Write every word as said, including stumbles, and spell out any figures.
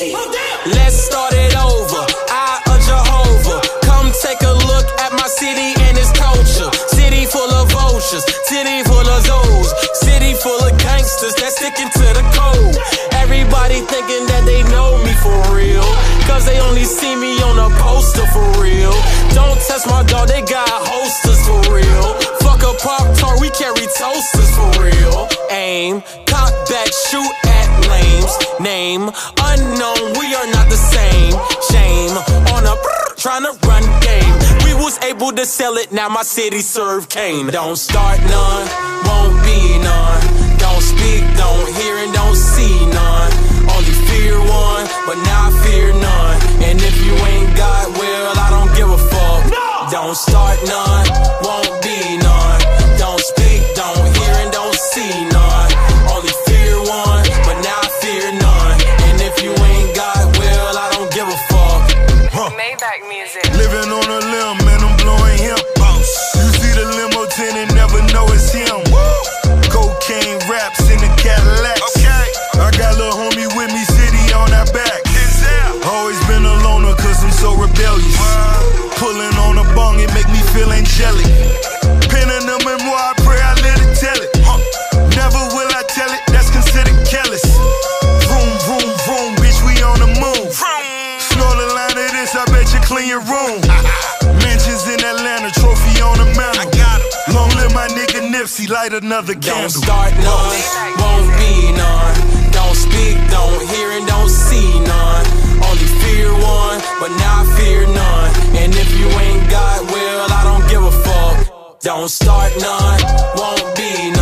Hey, let's start it over. I, a Jehovah, come take a look at my city and its culture. City full of vultures, city full of Zoes, city full of gangsters that stickin to the code. Everybody thinking that they know me for real, cause they only see me on a poster for real. Don't test my dog, they got holsters for real. Fuck a Pop-Tart, we carry toasters for real. Aim, cock back, shoot at lames. Name, unknown, we are not the same. Shame, on a brrt, tryna run game. We was able to sell it, now my city serve caine. Don't start none, won't be none. Don't speak, don't hear, and don't see none. Only fear one, but now I fear none. And if you ain't got will, I don't give a fuck. Don't start none, won't be none. Don't speak, don't hear, and don't see none. Only fear one, but now I fear none. And if you ain't got will, I don't give a fuck. Huh. Maybach music. Living on a limb and I'm blowing him. You see the limo tenant, never know it's him. Cocaine raps in the Cadillacs. Okay. I got little homie with me, city on our back. Denzel. Always been a loner cause I'm so rebellious. What? Pulling on a bong, it make me feel angelic. Penning the memoir, I pray I let it tell it. Huh. Never will I tell it, that's considered careless. Vroom, vroom, vroom, bitch, we on the move. Snort a line of this, I bet you clean your room. Mansions in Atlanta, trophy on the mantle. I got it. Long live my nigga Nipsey, light another candle. Don't start none, won't be none. Don't speak, don't hear, and don't see none. Only fear one, but now I fear none. And if you ain't got will, I don't give a fuck. Don't start none, won't be none.